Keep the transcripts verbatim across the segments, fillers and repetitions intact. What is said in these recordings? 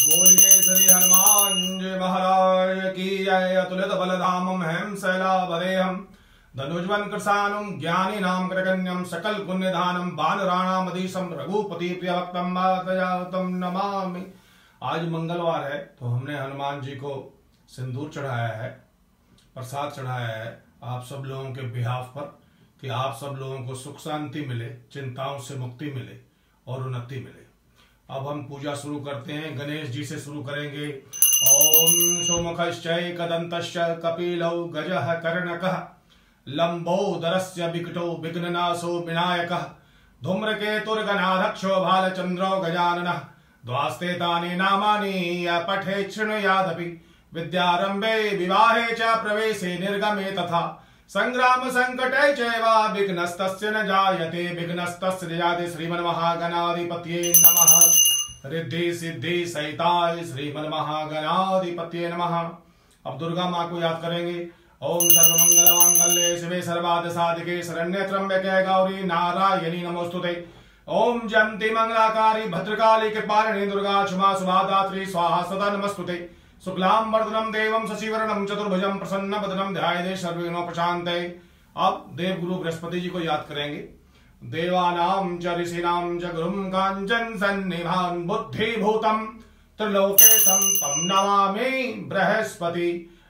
बोलिए श्री हनुमान जी महाराज की जय। अतुलित बलधामम हेम शैलावदेहम धनुज्वन कृशानुम ज्ञानी नाम कृतगण्यम सकल पुण्यधानम बानराणामधीशम रघुपति प्रियभक्तम वातजातम नमामि। आज मंगलवार है तो हमने हनुमान जी को सिंदूर चढ़ाया है, प्रसाद चढ़ाया है आप सब लोगों के बिहाफ पर कि आप सब लोगों को सुख शांति मिले, चिंताओं से मुक्ति मिले और उन्नति मिले। अब हम पूजा शुरू करते हैं। गणेश जी से शुरू करेंगे। ओम सोमुखश्चै कदंतश्च कपिलौ गजः कर्णकः लंबोदरस्य विकटो विघ्ननाशो विनायकः धूम्रकेतुर्गणाध्यक्षो भालचंद्रो गजाननः द्वास्ते तानि नामानि पठे शृणुयादपि विद्यारंभे विवाहे च प्रवेशे निर्गमे तथा संग्राम संकटे चैव विघ्नस्तस्य न जायते विघ्नस्तस्य जायते। श्रीमन्महागणाधिपतये नमः। रिद्धि सिद्धि सहिताय श्रीमन्महागणाधिपतये नमः। अब दुर्गा माँ को याद करेंगे। ओम सर्वमंगल मांगल्ये शिवे सर्वार्थ साधिके शरण्ये त्र्यंबके गौरी नारायणी नमोस्तुते। ओम जयंती मंगलाकारी भद्रकाली कृपालिनी दुर्गा क्षमा सुभादात्री स्वाहा सदा नमस्तुते। शुक्लां वरदनं देवं शशिवर्णं चतुर्भुजं प्रसन्नवदनं ध्यायेत् सर्वविघ्नोपशान्तये। अब देव गुरु बृहस्पति जी को याद करेंगे। देवानां च ऋषीणां च गुरुं काञ्चन सन्निभान् बुद्धिभूतं त्रिलोकेशं तं नमामि बृहस्पति।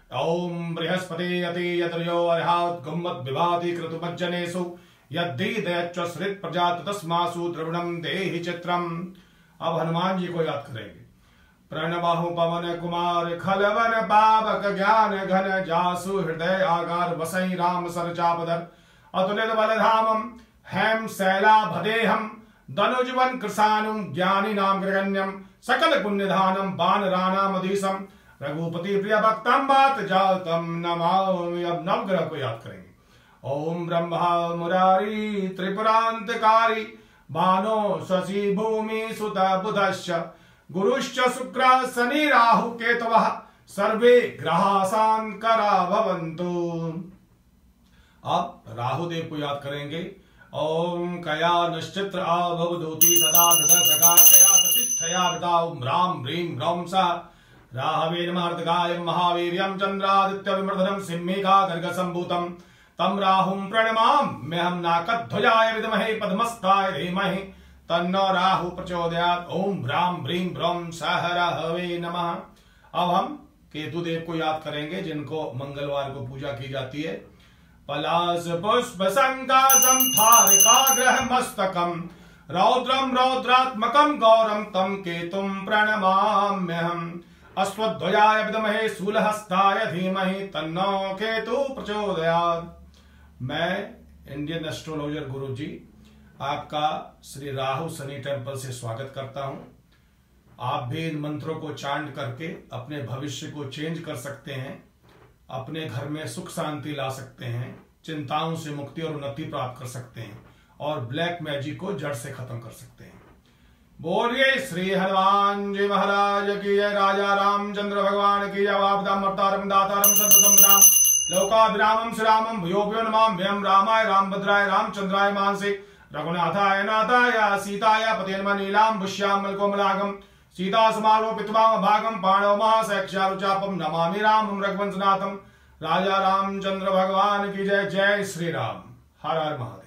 ओम बृहस्पति अति यद्यो अर्हात् गुम्मत् विभाति कृतुमज्जनेषु यद्दीदयच्च श्रित प्रजात तस्मासु द्रविणं देहि चित्रम्। अब हनुमान जी को याद करेंगे। प्रणबाहु पवन कुमार खलवन पावक ज्ञान घन जासु हृदय आगार वसई राम सर चापदर अतुलित बलधामम हेम शैलाभदेहम धनुजवन कृशानुम ज्ञानी नाम गृहण्यम सकल पुण्यधानम बान राणामधीशम रघुपति प्रिय भक्तम बात जातम नमामि। अब नवग्रह को याद करेंगे। ओम ब्रह्मा मुरारी त्रिपुरांतकारी बानो शशि भूमि सुत बुधश्च गुरुश्च शुक्र शनि राहु केतवः सर्वे ग्रहासांकरा भवन्तु। अब राहुदेव को याद करेंगे। ओम कया नश्चित्र आभवदूति सदा धृत सका कया सतिष्ठया वृताओ राम ह्रीं रौं सा राहवे नमः महावीर्यं चंद्रादित्य विमर्दनं सिंहिका गर्ग संभूतं तम राहुं प्रणमाम्यहं नाकध्वजाय विद्महे पद्मस्ताय धीमहि तन्नो राहु प्रचोदयात्। ओम राम ह्रीं ब्रह्म सह राहवे नमः। अब हम केतु देव को याद करेंगे जिनको मंगलवार को पूजा की जाती है। पलाश पुष्प संकाशम थारिकाग्रह मस्तकम रौद्रम रौद्रात्मकम गौरम तम केतुम प्रणमाम्यहम् अश्वध्वजाय विद्महे शूलहस्ताय धीमहि तन्नो केतु प्रचोदयात्। मैं इंडियन एस्ट्रोलॉजर गुरु जी आपका श्री राहु शनि टेम्पल से स्वागत करता हूं। आप भी इन मंत्रों को चांट करके अपने भविष्य को चेंज कर सकते हैं, अपने घर में सुख शांति ला सकते हैं, चिंताओं से मुक्ति और उन्नति प्राप्त कर सकते हैं और ब्लैक मैजिक को जड़ से खत्म कर सकते हैं। बोलिए श्री हनुमान जी महाराज की जय। राजा रामचंद्र भगवान की जय। आपदाम अवतारम दातारम सर्वसंपदाम लोकाभिरामम श्री रामम भूयो भूयो नमाम्यहम् रामाय रामभद्राय रामचंद्राय मानसे रघुनाथाय नाथाय सीताय पते नमः। नीलाम्बुश्यामल कोमलांगम सीता समारोपितवाम भागम पाणव महासैक्षारुचापम नमामि रामं रघुवंशनाथम। राजा रामचंद्र भगवान की जय। जय श्री राम। हर हर महादेव।